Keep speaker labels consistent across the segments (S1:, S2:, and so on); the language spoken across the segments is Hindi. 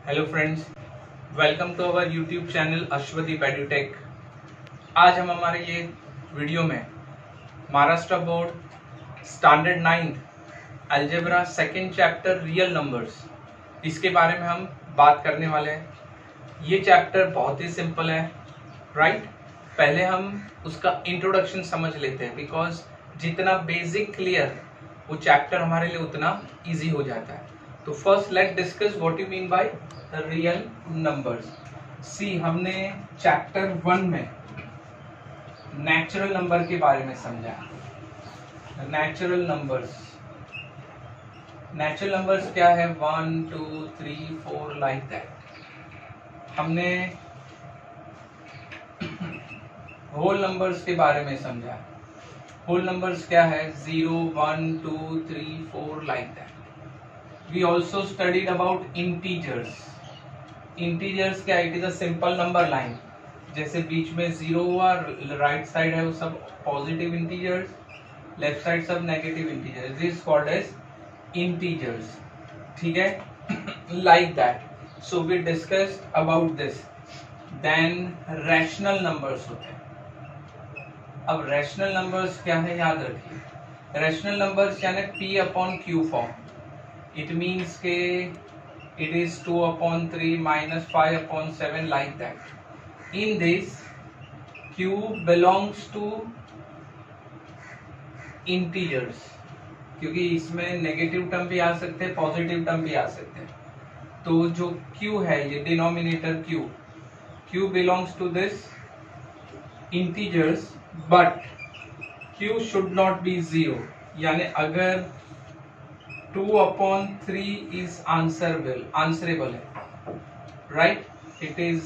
S1: Hello friends, welcome to our YouTube channel Ashwadeep Edutech. आज हम हमारे ये वीडियो में Maharashtra board standard 9 algebra second chapter real numbers, इसके बारे में हम बात करने वाले हैं। ये चैप्टर बहुत ही सिंपल है, राइट? पहले हम उसका इंट्रोडक्शन समझ लेते हैं, बिकॉज जितना बेसिक क्लियर वो चैप्टर हमारे लिए उतना इजी हो जाता है। तो first let discuss what you mean by real numbers. See, हमने चैप्टर 1 में नेचुरल नंबर के बारे में समझा। नेचुरल नंबर्स क्या है? 1 2 3 4 लाइक दैट। हमने होल नंबर्स के बारे में समझा। होल नंबर्स क्या है? 0 1 2 3 4 like that. We also studied about integers. Integers क्या? It is a simple number line. जैसे बीच में 0 हुआ, राइट साइड है वो सब पॉजिटिव इंटीजर्स, लेफ्ट साइड सब negative integers. This called as integers, ठीक है? Like that. So we discussed about this. Then rational numbers होते हैं। अब रैशनल नंबर्स क्या है, याद रखिए। रैशनल नंबर्स यानी P upon Q form. It means के it is 2 upon 3 minus 5 upon 7 like that. In this, Q belongs to integers, क्योंकि इसमें नेगेटिव टर्म भी आ सकते हैं, पॉजिटिव टर्म भी आ सकते हैं। तो जो Q है, ये denominator Q belongs to this integers, but Q should not be 0. यानी अगर 2 upon 3 is answerable है, right? It is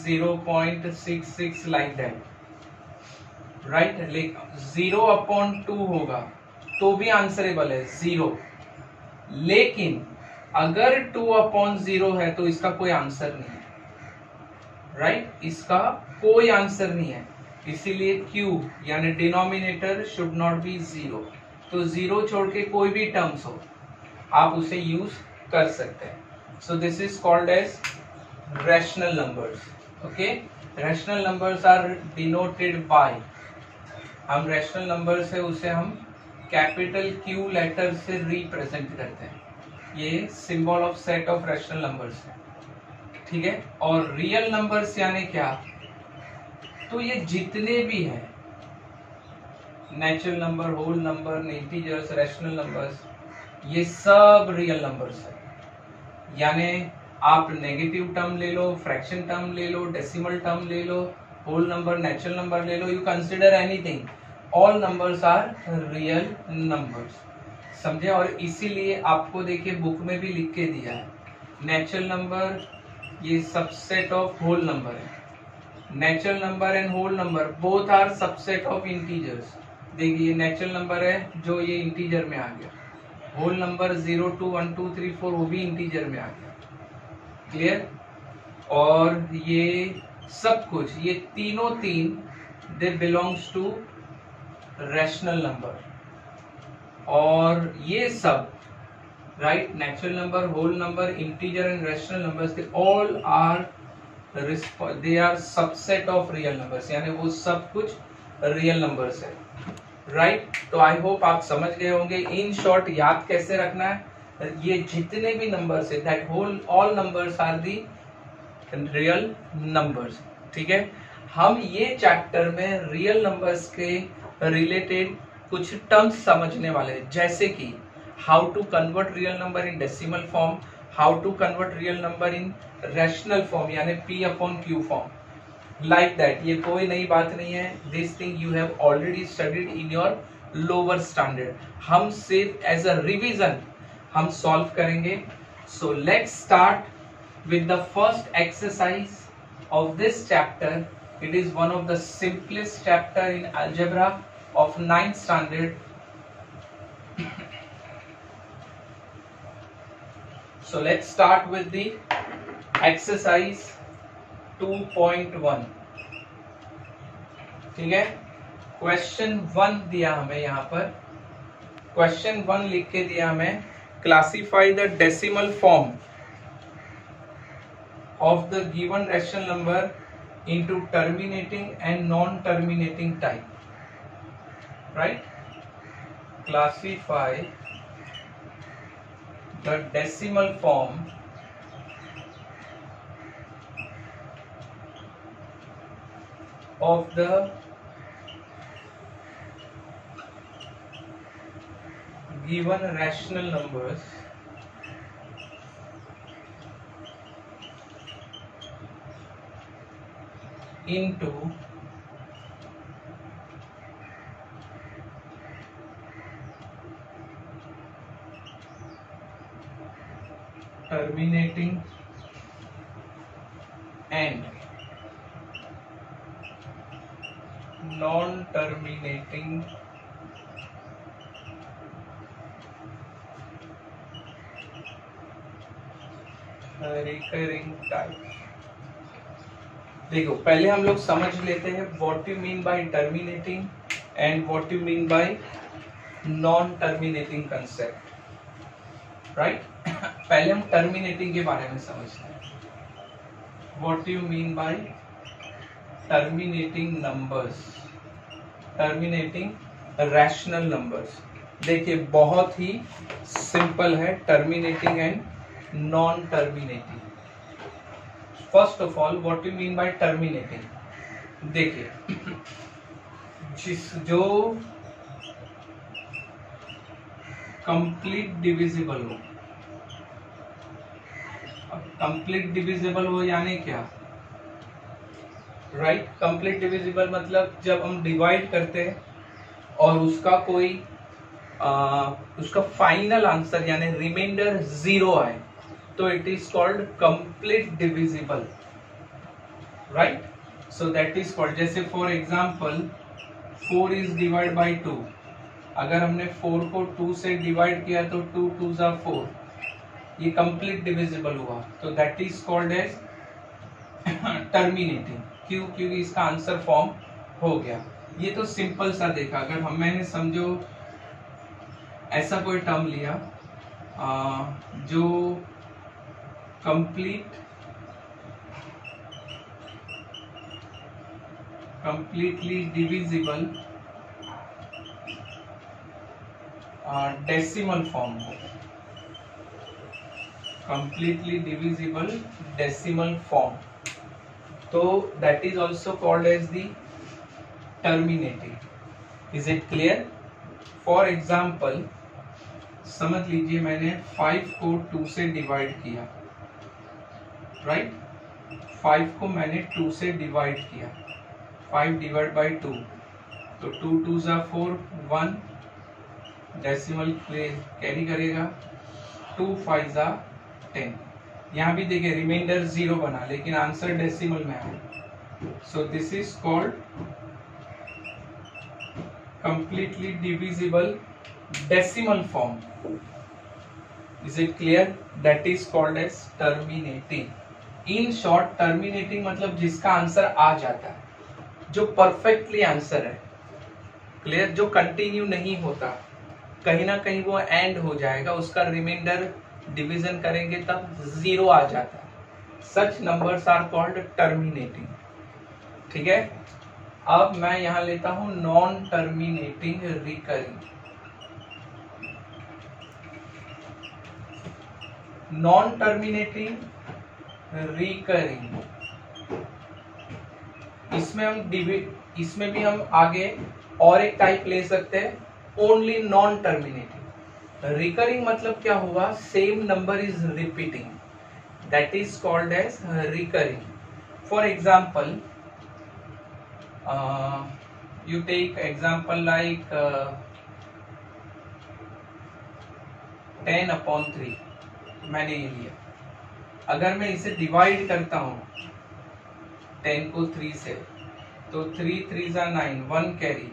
S1: 0.66 like that, right? 0 upon 2 होगा तो भी आंसरेबल है 0, लेकिन अगर 2 upon 0 है तो इसका कोई आंसर नहीं है, right? इसका कोई आंसर नहीं है, इसीलिए Q यानी डिनोमिनेटर शुड नॉट बी 0। तो 0 छोड़ के कोई भी टर्म्स हो आप उसे यूज कर सकते हैं। So this is called as rational numbers. Okay, rational numbers are denoted by, हम रैशनल नंबर्स है उसे हम कैपिटल Q लेटर से रिप्रेजेंट करते हैं। ये symbol of set of rational numbers है, ठीक है? और रियल नंबर्स यानी क्या? तो ये जितने भी है, natural number, whole number, integers, rational numbers, ये सब रियल नंबर्स है। यानी आप नेगेटिव टर्म ले लो, फ्रैक्शन टर्म ले लो, डेसिमल टर्म ले लो, होल नंबर, नेचुरल नंबर ले लो, you consider anything, all numbers are real numbers. समझे? और इसीलिए आपको देखिए बुक में भी लिख के दिया है, नेचुरल नंबर ये सबसेट ऑफ होल नंबर है। Natural number and whole number both are subset of integers. देखिए नेचुरल नंबर है जो ये इंटीजर में आ गया, होल नंबर 0 2 1 2 3 4 वो भी इंटीजर में आ गया, क्लियर? और ये सब कुछ, ये तीनों they belongs to rational number. और ये सब, right, natural number, whole number, integer and rational numbers, they all are subset of real numbers, यानी वो सब कुछ रियल नंबर्स है, राइट? तो आई होप आप समझ गए होंगे। इन शॉर्ट याद कैसे रखना है, ये जितने भी नंबर्स है, that whole all numbers are the real numbers, ठीक है? हम ये चैप्टर में रियल नंबर्स के रिलेटेड कुछ टर्म्स समझने वाले हैं, जैसे कि how to convert real number in decimal form, how to convert real number in rational form यानी P upon Q form, like that। ये कोई नई बात नहीं है, this thing you have already studied in your lower standard। हम सिर्फ एज अ रिवीजन हम सॉल्व करेंगे। So let's start with the first exercise of this chapter. It is one of the simplest chapter in algebra of 9th standard. So let's start with the exercise 2.1, ठीक है? क्वेश्चन 1 दिया हमें, यहाँ पर क्वेश्चन 1 लिख के दिया हमें, classify the decimal form of the given rational number into terminating and non-terminating type, right? Classify the decimal form of the given rational numbers into terminating and non-terminating recurring type। देखो पहले हम लोग समझ लेते हैं what you mean by terminating and what you mean by non terminating concept, right? पहले हम टर्मिनेटिंग के बारे में समझते हैं। What you mean by terminating numbers, terminating rational numbers. देखिए बहुत ही सिंपल है terminating and non terminating. First of all what you mean by terminating, देखिए जो कंप्लीट डिविजिबल हो, कंप्लीट डिविजिबल हो यानी क्या, राइट? कंप्लीट डिविजिबल मतलब जब हम डिवाइड करते हैं और उसका कोई उसका फाइनल आंसर यानी रिमाइंडर 0 आए तो it is called complete divisible, right? So that is called, जैसे for example 4 is divide by 2, अगर हमने 4 को 2 से डिवाइड किया तो 2 2 जा 4, ये कंप्लीट डिविजिबल हुआ, तो that is called as terminating. क्यों? क्योंकि इसका आंसर फॉर्म हो गया। ये तो सिंपल सा देखा। अगर हम मैंने समझो ऐसा कोई टर्म लिया जो completely divisible decimal form हो, completely divisible decimal form, तो that is also called as the terminating। is it clear? for example समझ लीजिए मैंने 5 को 2 से डिवाइड किया, राइट? 5 को मैंने 2 से डिवाइड किया, 5 डिवाइड बाई 2, तो 2 2 जा 4, 1 डेसिमल कैरी करेगा, 2 5 जा 10। यहाँ भी देखिए रिमाइंडर 0 बना लेकिन आंसर डेसिमल में आया। So this is called completely divisible decimal form। is it clear? that is called as terminating। in short terminating मतलब जिसका आंसर आ जाता है, जो परफेक्टली आंसर है, क्लियर? जो कंटिन्यू नहीं होता, कहीं ना कहीं वो एंड हो जाएगा, उसका रिमाइंडर डिवीजन करेंगे तब 0 आ जाता है। Such numbers are called terminating. ठीक है, अब मैं यहां लेता हूं non terminating recurring. Non terminating recurring, इसमें भी हम आगे और एक टाइप ले सकते हैं, ओनली नॉन टर्मिनेटिंग। रिकरिंग मतलब क्या हुआ? Same number is repeating, that is called as recurring. For example you take example like 10/3 मैंने ये लिया। अगर मैं इसे डिवाइड करता हूं 10 को 3 से, तो 3 3 जा 9, 1 कैरी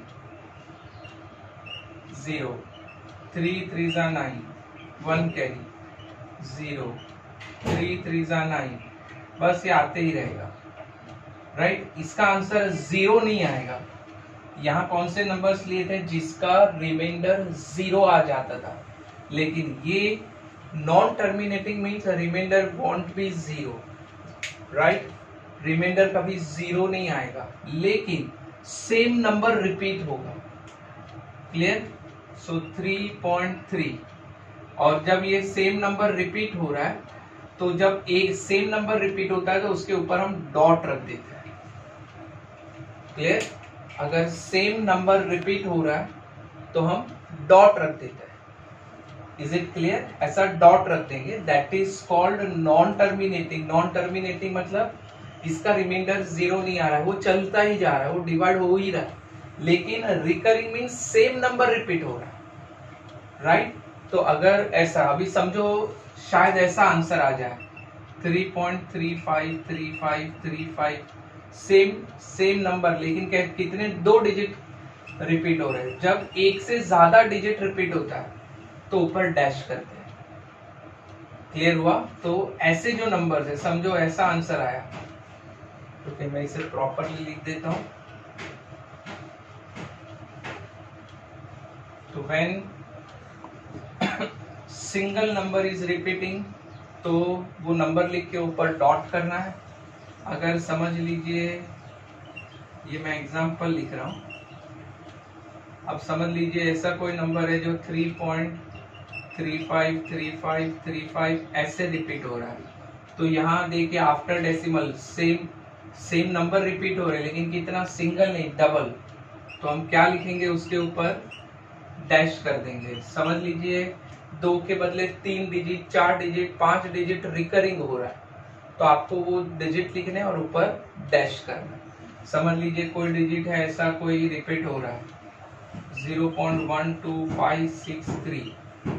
S1: 0, 3 3 जा 9, 1 कैरी 0, 3 3 जा 9, बस ये आते ही रहेगा, राइट? इसका आंसर 0 नहीं आएगा। यहाँ कौन से नंबर्स लिए थे जिसका रिमाइंडर 0 आ जाता था, लेकिन ये non terminating means reminder won't be 0, right, reminder कभी 0 नहीं आएगा, लेकिन सेम नंबर रिपीट होगा। क्लियर? सो 3.3, और जब ये सेम नंबर रिपीट हो रहा है तो जब एक सेम नंबर रिपीट होता है तो उसके ऊपर हम डॉट रख देते हैं। क्लियर? अगर सेम नंबर रिपीट हो रहा है तो हम डॉट रख देते हैं। Is it clear? ऐसा डॉट रख देंगे, that is called non terminating. Non terminating मतलब इसका रिमाइंडर 0 नहीं आ रहा है, वो चलता ही जा रहा है, वो डिवाइड हो ही रहा है, लेकिन recurring means same number repeat हो रहा है। राइट? तो अगर ऐसा, अभी समझो शायद ऐसा आंसर आ जाए 3.353535, सेम नंबर, लेकिन कितने, 2 डिजिट रिपीट हो रहे हैं। जब एक से ज्यादा डिजिट रिपीट होता है तो ऊपर डैश करते हैं। क्लियर हुआ? तो ऐसे जो नंबर है, समझो ऐसा आंसर आया, तो मैं इसे प्रॉपरली लिख देता हूं। तो when single number is repeating, तो वो नंबर लिख के ऊपर डॉट करना है। अगर समझ लीजिए, ये मैं एग्जांपल लिख रहा हूं, अब समझ लीजिए ऐसा कोई नंबर है जो 3.353535 ऐसे रिपीट हो रहा है, तो यहाँ देखिए after decimal same number repeat हो रहे हैं, लेकिन कितना, सिंगल नहीं, डबल। तो हम क्या लिखेंगे, उसके ऊपर डैश कर देंगे। समझ लीजिए 2 के बदले 3 डिजिट, 4 डिजिट, 5 डिजिट रिकरिंग हो रहा है, तो आपको वो डिजिट लिखने और ऊपर डैश करना। समझ लीजिए कोई डिजिट है ऐसा, कोई रिपीट हो रहा है 0.12563,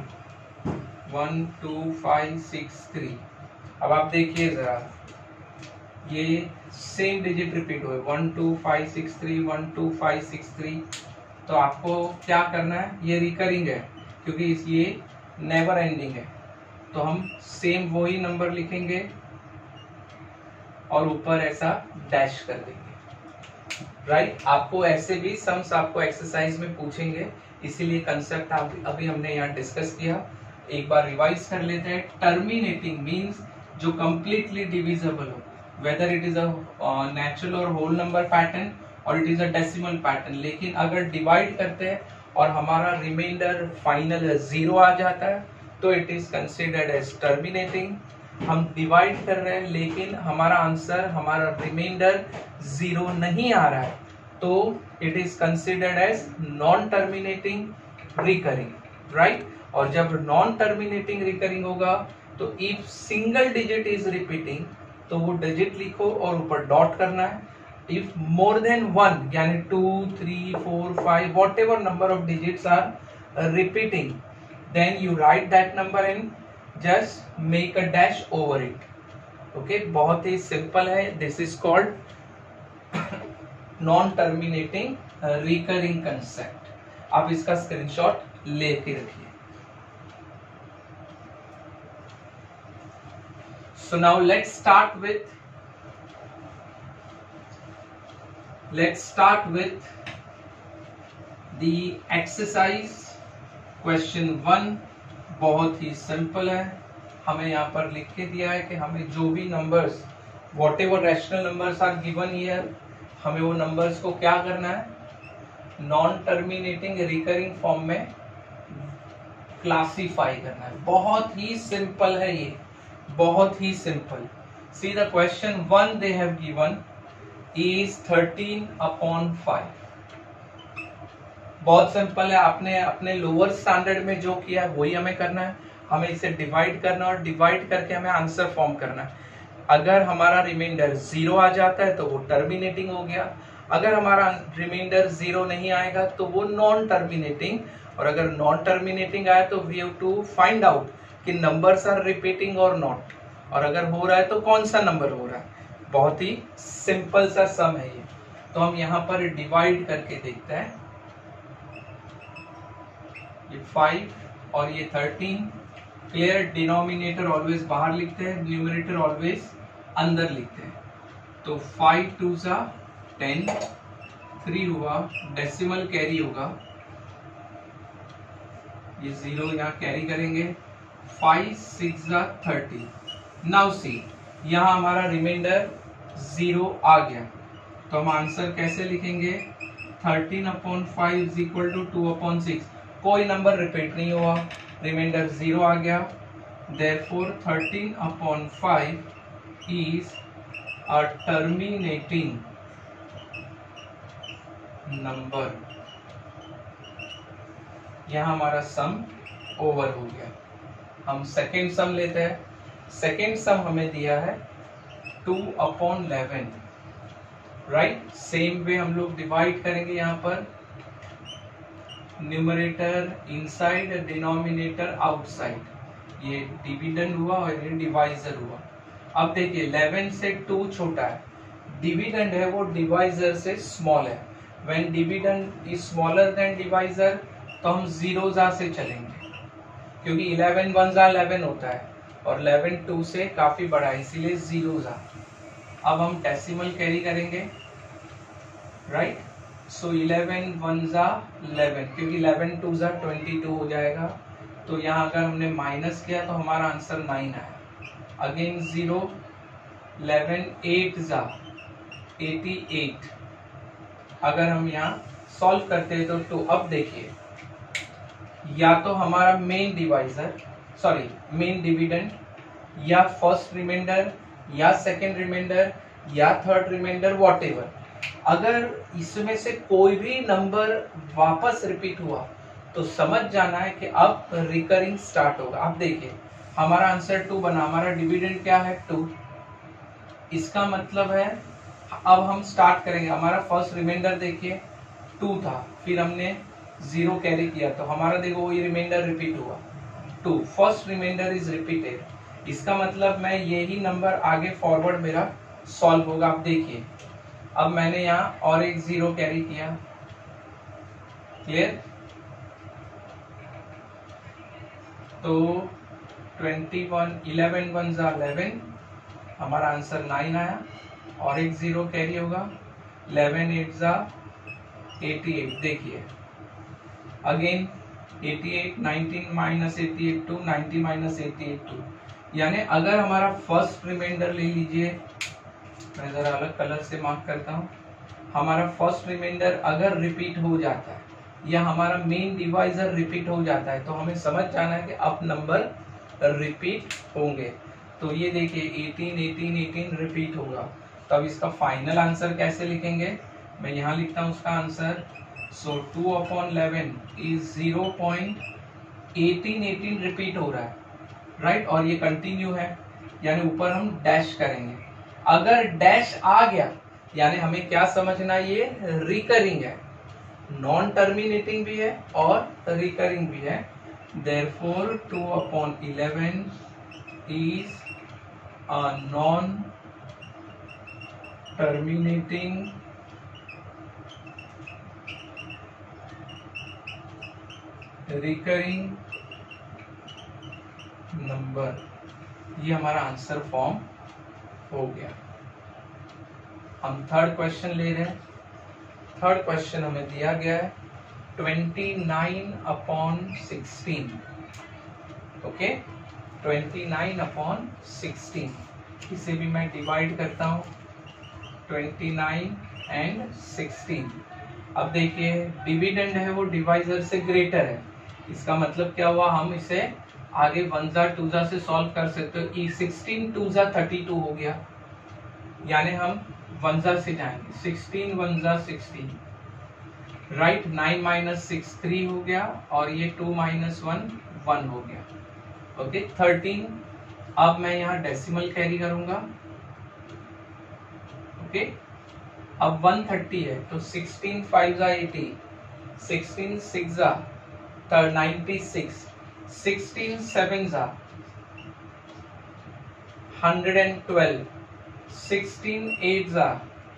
S1: 12563। अब आप देखिए जरा, ये सेम डिजिट रिपीट हुए 12563, 12563। तो आपको क्या करना है, ये रिकरिंग है क्योंकि ये नेवर एंडिंग है, तो हम सेम वही नंबर लिखेंगे और ऊपर ऐसा डैश कर देंगे। राइट? आपको ऐसे भी सम्स आपको एक्सरसाइज में पूछेंगे, इसीलिए कंसेप्ट अभी हमने यहाँ डिस्कस किया। एक बार रिवाइज कर लेते हैं। टर्मिनेटिंग मींस जो कंप्लीटली डिविजिबल हो, whether it is a natural और होल नंबर पैटर्न और it is a decimal pattern. लेकिन अगर डिवाइड करते हैं और हमारा रिमाइंडर फाइनल 0 आ जाता है तो it is considered as terminating. हम डिवाइड कर रहे हैं लेकिन हमारा आंसर, हमारा रिमाइंडर 0 नहीं आ रहा है, तो it is considered as non terminating recurring. Right? और जब नॉन टर्मिनेटिंग रिकरिंग होगा तो if single digit is repeating, तो वो डिजिट लिखो और ऊपर डॉट करना है। इफ मोर देन 1 यानी 2, 3, 4, 5 whatever number of digits are repeating, then you write that number and just make a dash over it. Okay, बहुत ही सिंपल है। This is called non terminating recurring concept. आप इसका स्क्रीनशॉट लेके रखिए। So now let's start with the exercise question 1। बहुत ही सिंपल है। हमें यहाँ पर लिख के दिया है कि हमें जो भी numbers, whatever rational numbers are given here, हमें वो नंबर्स को क्या करना है, नॉन टर्मिनेटिंग रिकरिंग फॉर्म में क्लासीफाई करना है। बहुत ही सिंपल है ये, बहुत ही simple. See the question 1 they have given is 13/5। बहुत सिंपल है। आपने अपने लोअर स्टैंडर्ड में जो किया है वही हमें करना है। हमें इसे डिवाइड करना और डिवाइड करके हमें आंसर फॉर्म करना है। अगर हमारा रिमाइंडर 0 आ जाता है तो वो टर्मिनेटिंग हो गया, अगर हमारा रिमाइंडर 0 नहीं आएगा तो वो नॉन टर्मिनेटिंग, और अगर नॉन टर्मिनेटिंग आया तो we have to find out कि नंबर्स आर रिपीटिंग और नॉट, और अगर हो रहा है तो कौन सा नंबर हो रहा है। बहुत ही सिंपल सा सम है ये। तो हम यहाँ पर डिवाइड करके देखते हैं। ये 5 और ये 13। क्लियर? डिनोमिनेटर ऑलवेज बाहर लिखते हैं, न्यूमरेटर ऑलवेज अंदर लिखते हैं। तो 5 2 10, 3 हुआ, डेसिमल कैरी होगा, ये 0 यहाँ कैरी करेंगे, 5 6 30। नाउ सी, यहाँ हमारा रिमाइंडर 0 आ गया, तो हम आंसर कैसे लिखेंगे? 13/5 इज इक्वल टू 2/6। कोई नंबर रिपीट नहीं हुआ, रिमाइंडर 0 आ गया, therefore 13/5 is a terminating number. यहाँ हमारा सम ओवर हो गया। हम सेकेंड सम लेते हैं। सेकेंड सम हमें दिया है 2/11, राइट। सेम वे हम लोग डिवाइड करेंगे, यहाँ पर न्यूमरेटर इनसाइड, डिनोमिनेटर आउटसाइड। ये डिविडेंड हुआ और ये डिवाइजर हुआ। अब देखिए 11 से 2 छोटा है, डिविडेंड है वो डिवाइजर से स्मॉल है। When dividend is smaller than divisor तो हम जीरोजा से चलेंगे, क्योंकि 11 1 जा 11 होता है और 11 2 से काफी बड़ा है, इसीलिए जीरोजा। अब हम डेसिमल कैरी करेंगे, राइट। सो 11 1 जा 11, क्योंकि 11 2 जा 22 हो जाएगा। तो यहाँ अगर हमने माइनस किया तो हमारा आंसर 9 आया। अगेन 0, 11 8 जा 88। अगर हम यहाँ सॉल्व करते हैं तो 2। अब देखिए, या तो हमारा मेन डिविडेंड या फर्स्ट रिमाइंडर या सेकेंड रिमाइंडर या थर्ड रिमाइंडर, व्हाटएवर, अगर इसमें से कोई भी नंबर वापस रिपीट हुआ तो समझ जाना है कि अब रिकरिंग स्टार्ट होगा। अब देखिए हमारा आंसर 2 बना, हमारा डिविडेंड क्या है 2। इसका मतलब है अब हम स्टार्ट करेंगे। हमारा फर्स्ट रिमाइंडर देखिए 2 था, फिर हमने 0 कैरी किया तो हमारा देखो वही रिमाइंडर रिपीट हुआ 2। फर्स्ट रिमाइंडर इज रिपीटेड, इसका मतलब मैं यही नंबर आगे फॉरवर्ड मेरा सॉल्व होगा। अब देखिए, अब मैंने यहाँ और एक 0 कैरी किया, क्लियर। तो 11 1 जा 11, हमारा आंसर 9 आया, और एक 0 कैरी होगा, 11 8 जा 88। देखिए अगेन 88, 19 माइनस 88 2, 90 माइनस 88 2। यानी अगर हमारा फर्स्ट रिमाइंडर ले लीजिए, मैं जरा अलग कलर से मार्क करता हूँ, हमारा फर्स्ट रिमाइंडर अगर रिपीट हो जाता है या हमारा मेन डिवाइजर रिपीट हो जाता है तो हमें समझ जाना है कि अब नंबर रिपीट होंगे। तो ये देखिए 18 18 18 रिपीट होगा। तो अब इसका फाइनल आंसर कैसे लिखेंगे? मैं यहाँ लिखता हूँ उसका आंसर। सो 2/11 इज 0.18 रिपीट हो रहा है, राइट। और ये कंटिन्यू है, यानी ऊपर हम डैश करेंगे। अगर डैश आ गया यानी हमें क्या समझना, ये रिकरिंग है, नॉन टर्मिनेटिंग भी है और रिकरिंग भी है। Therefore 2/11 is a non terminating recurring number. ये हमारा आंसर फॉर्म हो गया। हम थर्ड क्वेश्चन ले रहे हैं। थर्ड क्वेश्चन हमें दिया गया है 29/16। ओके, 29/16। इसे भी मैं डिवाइड करता हूँ 29 and 16। अब देखिए डिविडेंड है वो डिवाइजर से ग्रेटर है, इसका मतलब क्या हुआ, हम इसे आगे 1 जा 2 जा से सॉल्व कर सकते हो। 16 2 जा 32 हो गया, यानी हम 1 जा से जाएंगे, 16 1 जा 16, राइट। 9 माइनस 6 3 हो गया, और ये 2 माइनस 1 1 हो गया। ओके 13। अब मैं यहाँ डेसिमल कैरी करूंगा। ओके, अब 130 है तो 16 5 जा 80, 16 6 जा 96, 16 7 जा 112, 16 8 जा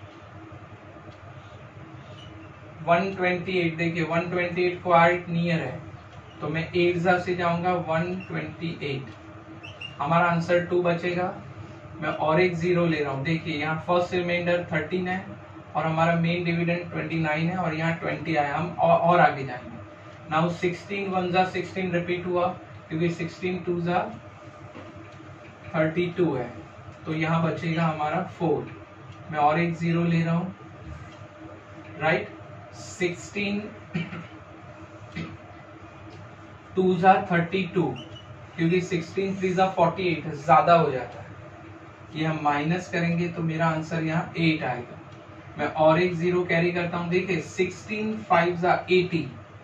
S1: 128। देखिए 128 क्वाइट नियर है, तो मैं 8 जा से जाऊंगा 128। हमारा आंसर 2 बचेगा। मैं और एक 0 ले रहा हूँ। देखिए यहाँ फर्स्ट रिमाइंडर 13 है और हमारा मेन डिविडेंड 29 है, और यहाँ 20 आया। हम और आगे जाएंगे। नाउ 16 1 जा 16 रिपीट हुआ, क्योंकि 16 2 जा 32 है, तो यहाँ बचेगा हमारा 4। मैं और एक 0 ले रहा हूँ, राइट। 16 2 जा 32, क्योंकि 16 3 जा 48 ज्यादा हो जाता है, ये हम माइनस करेंगे तो मेरा आंसर यहाँ 8 आएगा। मैं और एक 0 कैरी करता हूँ, देखिए 16 5 जा 80,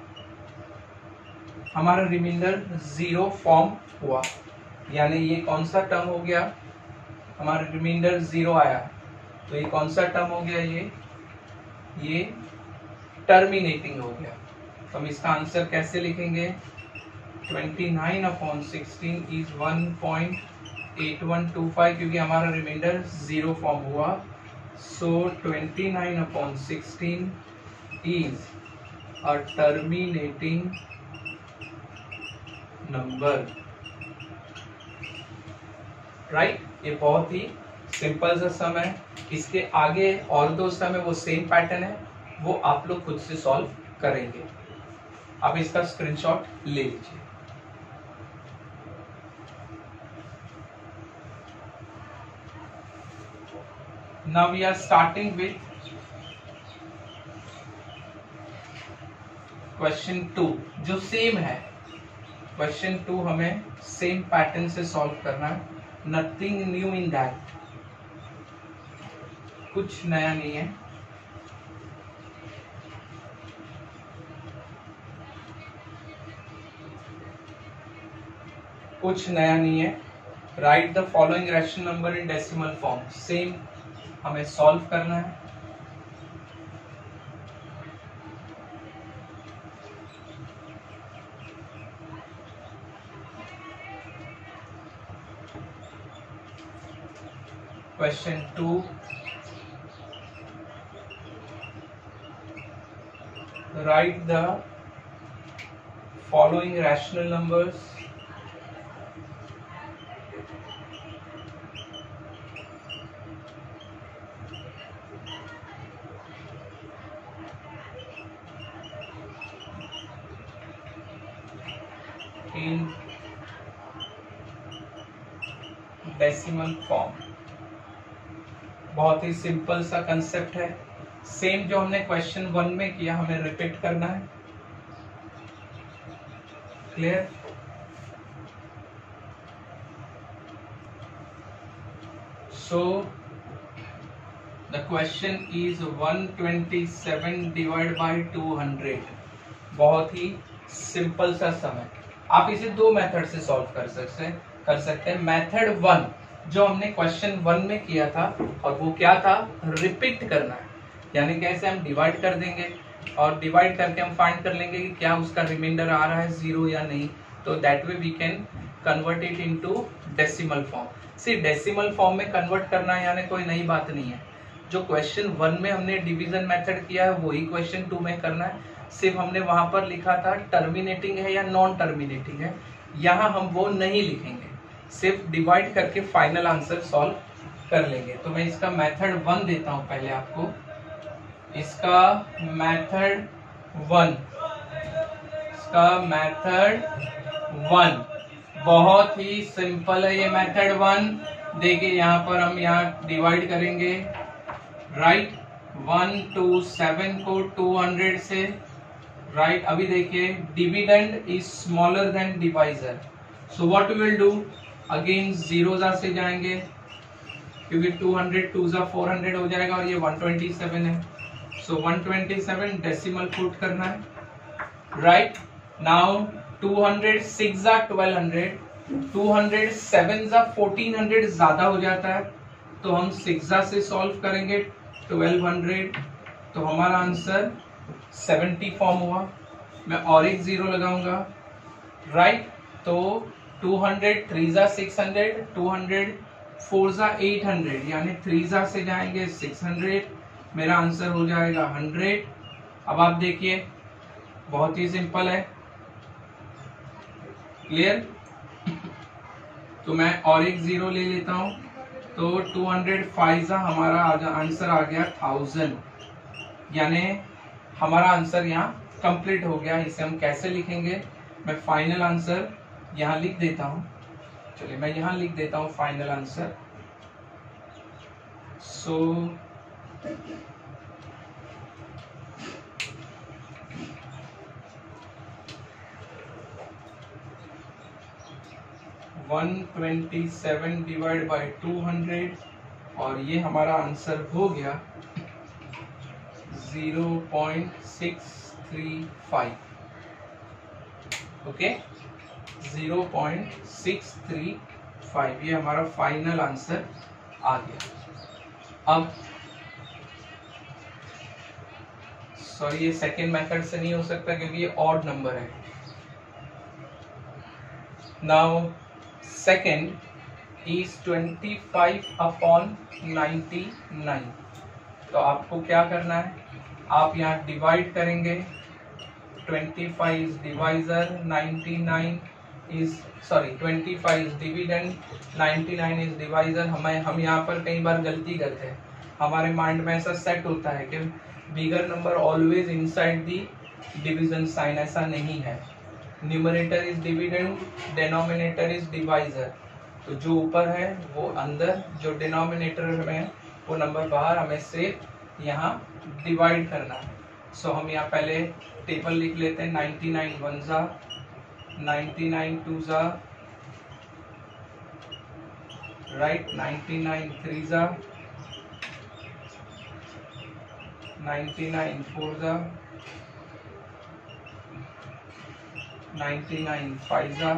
S1: हमारा रिमाइंडर 0 फॉर्म हुआ, यानी ये कौन सा टर्म हो गया, हमारा रिमाइंडर 0 आया, तो ये कौन सा टर्म हो गया, ये टर्मिनेटिंग हो गया। तो हम इसका आंसर कैसे लिखेंगे, 29/16 इज 1.8125, क्योंकि हमारा रिमाइंडर 0 फॉर्म हुआ। So 29/16 is a terminating number, right. ये बहुत ही सिंपल सा सम है। इसके आगे और दो सम है, वो सेम पैटर्न है, वो आप लोग खुद से सॉल्व करेंगे। आप इसका स्क्रीनशॉट ले लीजिए। Now we are starting with question 2, जो सेम है। क्वेश्चन 2 हमें सेम पैटर्न से सॉल्व करना है, नथिंग न्यू इन दैट, कुछ नया नहीं है। कुछ नया नहीं है। Write the following rational number in decimal form, same हमें सॉल्व करना है। Question 2, write the following rational numbers in decimal form। बहुत ही सिंपल सा कंसेप्ट है, सेम जो हमने क्वेश्चन 1 में किया हमें रिपीट करना है। Clear? So the question is 127 divide by 200। बहुत ही सिंपल सा सम है। आप इसे दो मेथड से सॉल्व कर सकते हैं। मेथड 1 जो हमने क्वेश्चन 1 में किया था, और वो क्या था, रिपीट करना है। यानी कैसे, हम डिवाइड कर देंगे और डिवाइड करके हम फाइंड कर लेंगे कि क्या उसका रिमाइंडर आ रहा है 0 या नहीं। तो that way we can convert it into decimal form. सिर्फ डेसिमल फॉर्म में कन्वर्ट करना है, यानी कोई नई बात नहीं है। जो क्वेश्चन 1 में हमने डिवीजन मेथड किया है वही क्वेश्चन 2 में करना है। सिर्फ हमने वहां पर लिखा था टर्मिनेटिंग है या नॉन टर्मिनेटिंग है, यहाँ हम वो नहीं लिखेंगे, सिर्फ डिवाइड करके फाइनल आंसर सॉल्व कर लेंगे। तो मैं इसका मेथड 1 देता हूं पहले आपको। इसका मेथड 1 बहुत ही सिंपल है। ये मेथड 1 देखिए, यहाँ पर हम यहाँ डिवाइड करेंगे, राइट। 127 को 200 से, राइट। अभी देखिए dividend is smaller than divisor, so what we will do, again 0 से जाएंगे, क्योंकि 200 2 जा 400 हो जाएगा और ये 127 है। सो 127 डेसिमल पुट करना है, राइट। नाउ 200 6 जा 1200, 200 7 जा 1400 ज्यादा हो जाता है, तो हम 6 जा से सॉल्व करेंगे 1200, तो हमारा आंसर 70 फॉर्म हुआ। मैं और एक 0 लगाऊंगा, राइट। तो 200 3 जा 600, 200 4 जा 800, यानी 3 जा से जाएंगे 600, मेरा आंसर हो जाएगा 100। अब आप देखिए, बहुत ही सिंपल है। क्लियर? तो मैं और एक 0 ले लेता हूं, तो 205 जा हमारा आंसर आ गया 1000, यानी हमारा आंसर यहाँ कंप्लीट हो गया। इसे हम कैसे लिखेंगे, मैं फाइनल आंसर यहाँ लिख देता हूँ। चलिए मैं यहाँ लिख देता हूँ final answer. So one 127 divide by 200 और ये हमारा आंसर हो गया 0.635। ओके, 0.635 ये हमारा फाइनल आंसर आ गया। अब सॉरी, ये सेकेंड मेथड से नहीं हो सकता क्योंकि ये ऑड नंबर है। Now second is 25/99। तो आपको क्या करना है, आप यहाँ डिवाइड करेंगे। 25 is divisor, 25 is dividend, 99 is divisor. हम यहाँ पर कई बार गलती करते हैं, हमारे माइंड में ऐसा सेट होता है कि bigger number always inside the division sign. ऐसा नहीं है। Numerator is dividend, denominator is divisor. तो जो ऊपर है वो अंदर, जो डिनोमिनेटर में है वो नंबर बाहर, हमें से यहाँ डिवाइड करना है। सो हम यहाँ पहले टेबल लिख लेते हैं। 99 1 जा, 99 2 जा, राइट, 99 3 जा, 99 4 जा, 99 5 जा,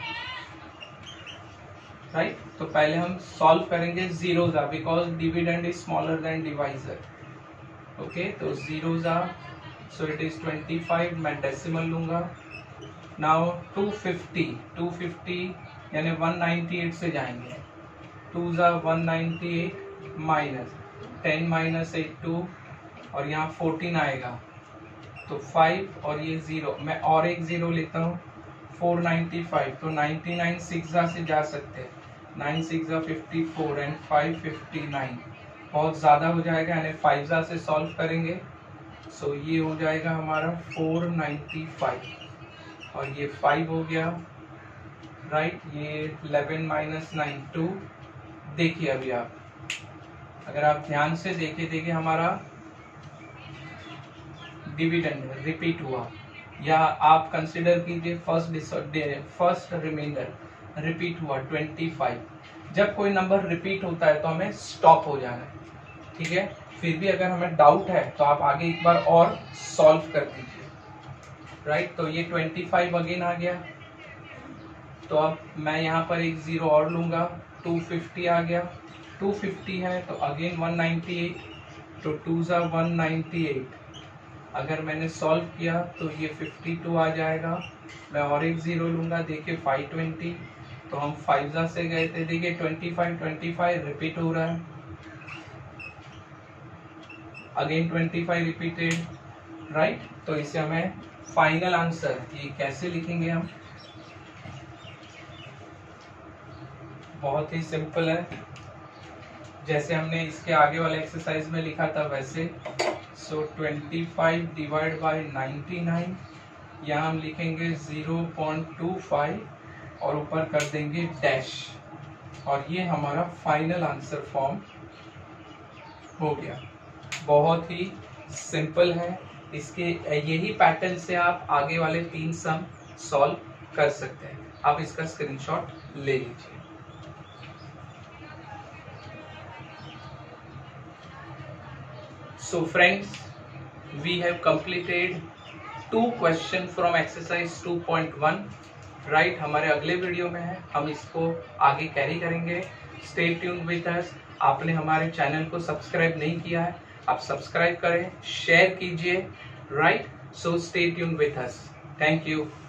S1: राइट। तो पहले हम सॉल्व करेंगे जीरो जा, because dividend is smaller than divisor. Okay, तो जीरो जा, सो इट इज 25। मैं डेसिमल लूंगा। नाउ 250 यानी 198 से जाएंगे। 2 जा 198 माइनस 10 माइनस 8 2 और यहाँ 14 आएगा तो 5 और ये 0, मैं और एक 0 लेता हूँ। 495 तो 99 6 से जा सकते हैं। 9 6 54 एंड 5 59, बहुत ज़्यादा हो जाएगा यानी 5 से सॉल्व करेंगे। सो ये हो जाएगा हमारा 495 और ये 5 हो गया, राइट। ये 11 माइनस 9 2। देखिए अभी आप अगर आप ध्यान से देखिए हमारा डिविडेंड रिपीट हुआ, या आप कंसिडर कीजिए फर्स्ट रिमाइंडर रिपीट हुआ 25। जब कोई नंबर रिपीट होता है तो हमें स्टॉप हो जाना है, ठीक है। फिर भी अगर हमें डाउट है तो आप आगे एक बार और सॉल्व कर दीजिए, राइट। तो ये 25 अगेन आ गया, तो अब मैं यहाँ पर एक 0 और लूंगा। 250 आ गया, 250 है तो अगेन 198, तो 2 जा 198। अगर मैंने सॉल्व किया तो ये 52 आ जाएगा। मैं और एक 0 लूंगा, देखिए 520, तो हम 5 से गए थे। देखिए 25 रिपीट हो रहा है, अगेन 25 रिपीटेड, राइट। तो इसे हमें फाइनल आंसर ये कैसे लिखेंगे हम, बहुत ही सिंपल है, जैसे हमने इसके आगे वाले एक्सरसाइज में लिखा था वैसे। सो 25 डिवाइड बाई 99, यहाँ हम लिखेंगे 0.25 और ऊपर कर देंगे डैश, और ये हमारा फाइनल आंसर फॉर्म हो गया। बहुत ही सिंपल है। इसके यही पैटर्न से आप आगे वाले 3 सम सॉल्व कर सकते हैं। आप इसका स्क्रीनशॉट ले लीजिए। So friends, we have completed 2 questions from exercise 2.1, right। हमारे अगले वीडियो में है, हम इसको आगे कैरी करेंगे। Stay tuned with us। आपने हमारे चैनल को सब्सक्राइब नहीं किया है, आप सब्सक्राइब करें, शेयर कीजिए, right। So stay tuned with us। Thank you।